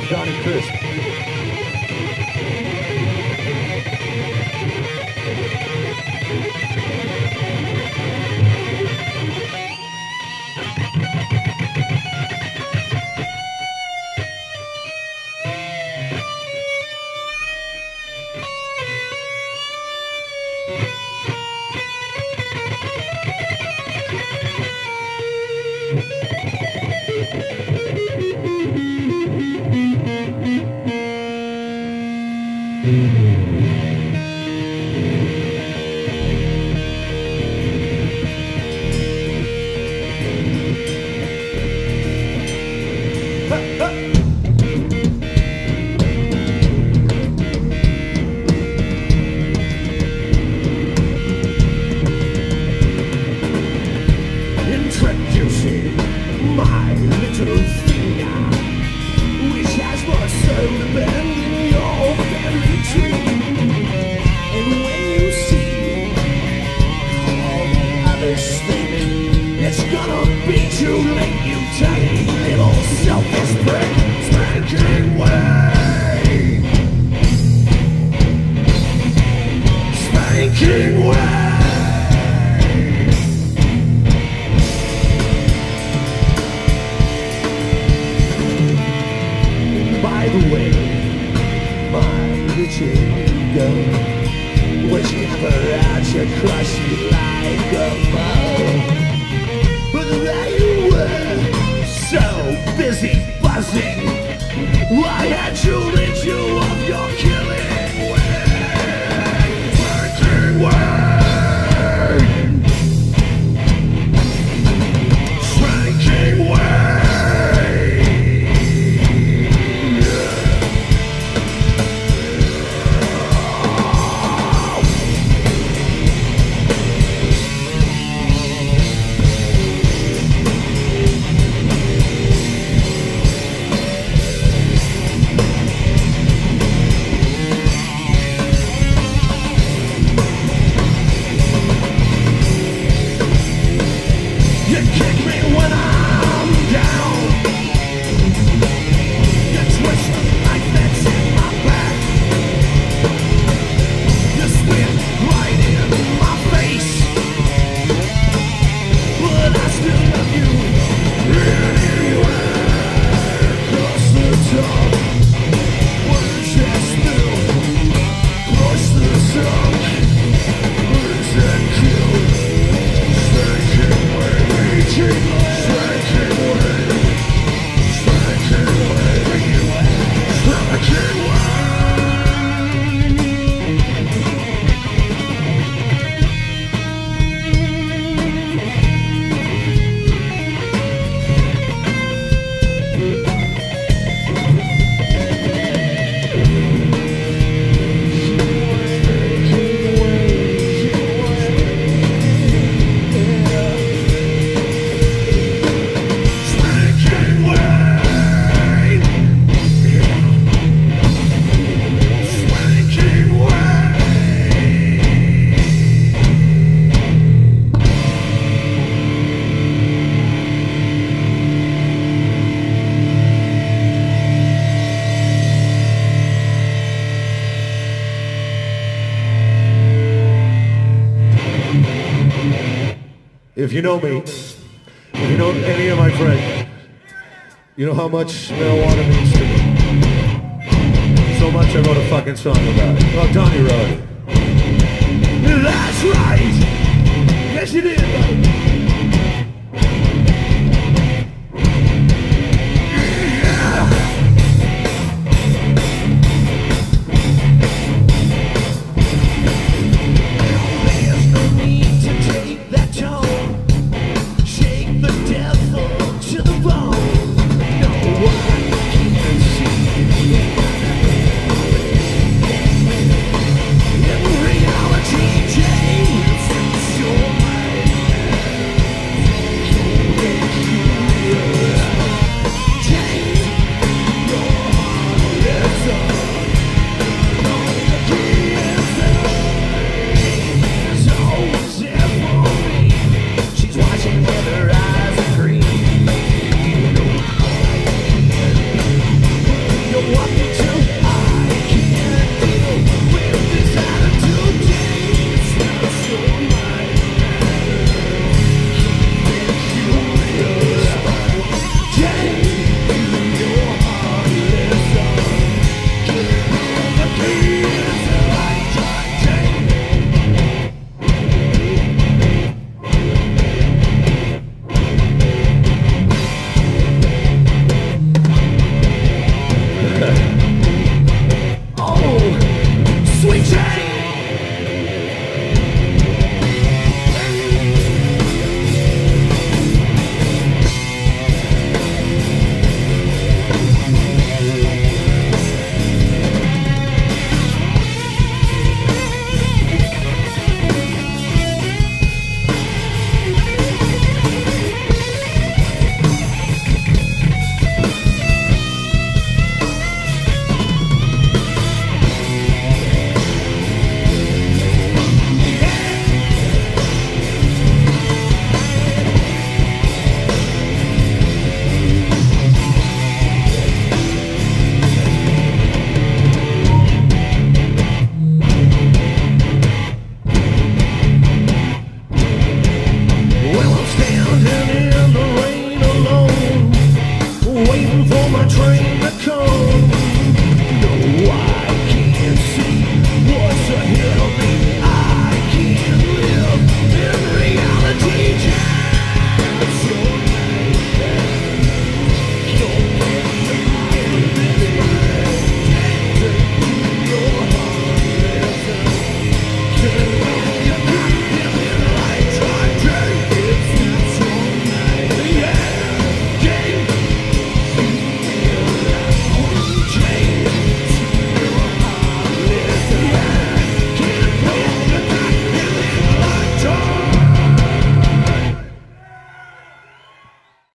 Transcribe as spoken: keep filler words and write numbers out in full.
Johnny Crisp. Introducing my little finger, which has more soul than in your family tree. And when you see how all the others think, it's gonna be too late, you tiny little selfish prick. Spanking way, spanking way. By the way, my little girl was never out to crush you like a mole. But there you were, so busy buzzing, I had to rid you of your killing way. Spanking way, spanking way. You kick me when I'm down. You twist the knife that's in my back. You spit right in my face, but I still love you anywhere. Across the top, words that spill. Across the top, words that kill. Spanking way. Spanking way, spanking way, spanking way. If you know me, if you know any of my friends, you know how much marijuana means to me. So much I wrote a fucking song about it. Well, Donnie wrote it. That's right. Yes, you did.